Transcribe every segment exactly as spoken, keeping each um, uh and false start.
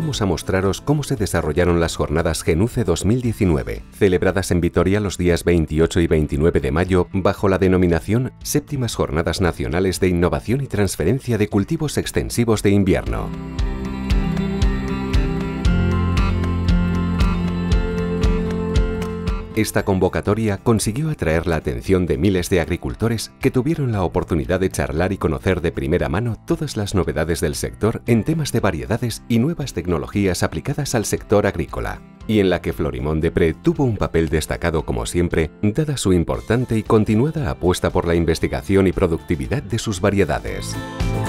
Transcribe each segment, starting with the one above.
vamos a mostraros cómo se desarrollaron las jornadas Genuce dos mil diecinueve, celebradas en Vitoria los días veintiocho y veintinueve de mayo bajo la denominación Séptimas Jornadas Nacionales de Innovación y Transferencia de Cultivos Extensivos de Invierno. Esta convocatoria consiguió atraer la atención de miles de agricultores que tuvieron la oportunidad de charlar y conocer de primera mano todas las novedades del sector en temas de variedades y nuevas tecnologías aplicadas al sector agrícola, y en la que Florimond Desprez tuvo un papel destacado como siempre, dada su importante y continuada apuesta por la investigación y productividad de sus variedades.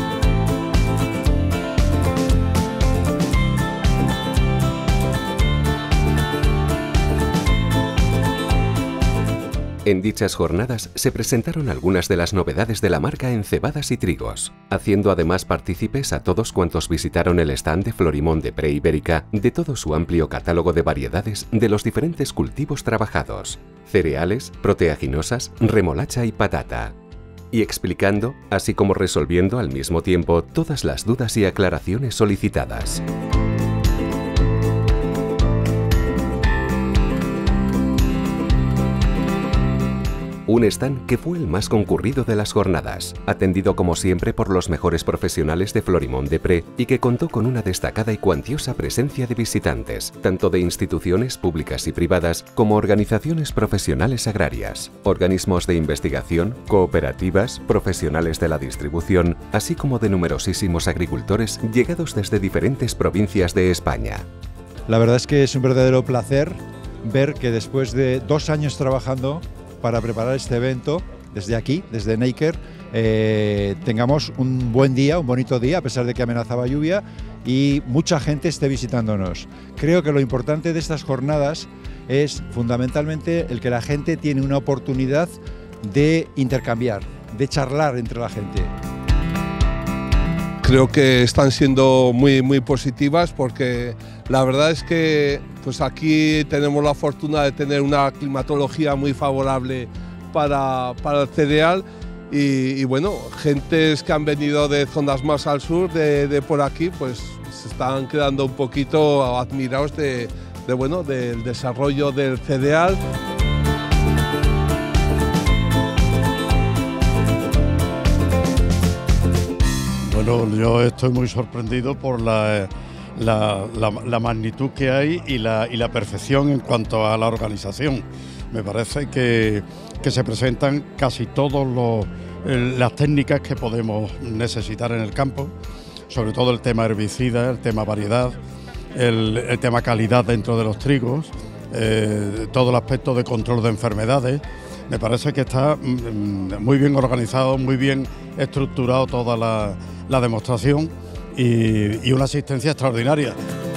En dichas jornadas se presentaron algunas de las novedades de la marca en cebadas y trigos, haciendo además partícipes a todos cuantos visitaron el stand de Florimond Desprez Ibérica de todo su amplio catálogo de variedades de los diferentes cultivos trabajados, cereales, proteaginosas, remolacha y patata, y explicando, así como resolviendo al mismo tiempo todas las dudas y aclaraciones solicitadas. Un stand que fue el más concurrido de las jornadas, atendido como siempre por los mejores profesionales de Florimond Desprez y que contó con una destacada y cuantiosa presencia de visitantes, tanto de instituciones públicas y privadas como organizaciones profesionales agrarias, organismos de investigación, cooperativas, profesionales de la distribución, así como de numerosísimos agricultores llegados desde diferentes provincias de España. La verdad es que es un verdadero placer ver que después de dos años trabajando para preparar este evento, desde aquí, desde Neiker, eh, tengamos un buen día, un bonito día, a pesar de que amenazaba lluvia, y mucha gente esté visitándonos. Creo que lo importante de estas jornadas es fundamentalmente el que la gente tiene una oportunidad de intercambiar, de charlar entre la gente. Creo que están siendo muy, muy positivas porque la verdad es que pues aquí tenemos la fortuna de tener una climatología muy favorable para, para el cereal y, y bueno, gentes que han venido de zonas más al sur de, de por aquí pues se están quedando un poquito admirados de, de, bueno, del desarrollo del cereal. Bueno, yo estoy muy sorprendido por la, la, la, la magnitud que hay y la, y la perfección en cuanto a la organización. Me parece que, que se presentan casi todas las técnicas que podemos necesitar en el campo, sobre todo el tema herbicida, el tema variedad, el, el tema calidad dentro de los trigos, eh, todo el aspecto de control de enfermedades. Me parece que está muy bien organizado, muy bien estructurado toda la, la demostración y, y una asistencia extraordinaria.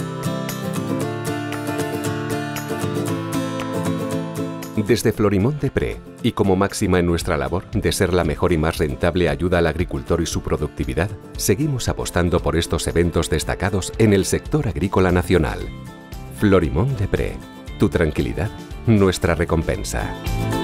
Desde Florimond Desprez, y como máxima en nuestra labor de ser la mejor y más rentable ayuda al agricultor y su productividad, seguimos apostando por estos eventos destacados en el sector agrícola nacional. Florimond Desprez, tu tranquilidad, nuestra recompensa.